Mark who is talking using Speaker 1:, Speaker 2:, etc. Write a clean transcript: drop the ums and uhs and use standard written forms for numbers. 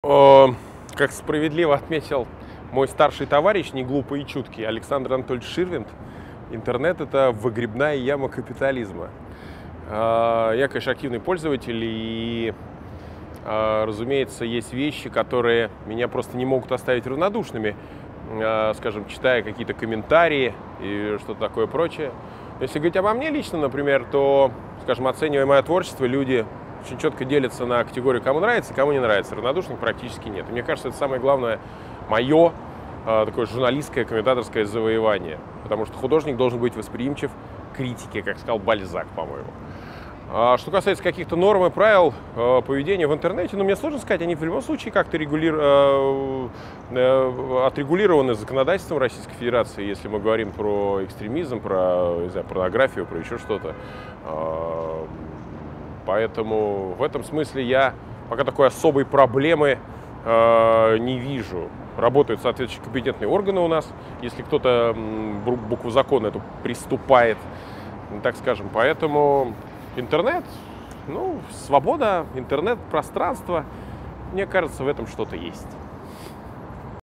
Speaker 1: Э, Как справедливо отметил мой старший товарищ, не глупый и чуткий, Александр Анатольевич Ширвинд, интернет — это выгребная яма капитализма. Я, конечно, активный пользователь, и, разумеется, есть вещи, которые меня просто не могут оставить равнодушными, скажем, читая какие-то комментарии и что-то такое прочее. Если говорить обо мне лично, например, то, скажем, оценивая мое творчество, люди очень четко делятся на категорию, кому нравится, кому не нравится. Равнодушных практически нет. И мне кажется, это самое главное мое такое журналистское, комментаторское завоевание. Потому что художник должен быть восприимчив к критике, как сказал Бальзак, по-моему. Что касается каких-то норм и правил поведения в интернете, мне сложно сказать, они в любом случае как-то отрегулированы законодательством Российской Федерации, если мы говорим про экстремизм, про, не знаю, порнографию, про еще что-то. Поэтому в этом смысле я пока такой особой проблемы не вижу. Работают соответствующие компетентные органы у нас, если кто-то букву закона эту приступает, так скажем. Поэтому интернет, свобода, интернет-пространство, мне кажется, в этом что-то есть.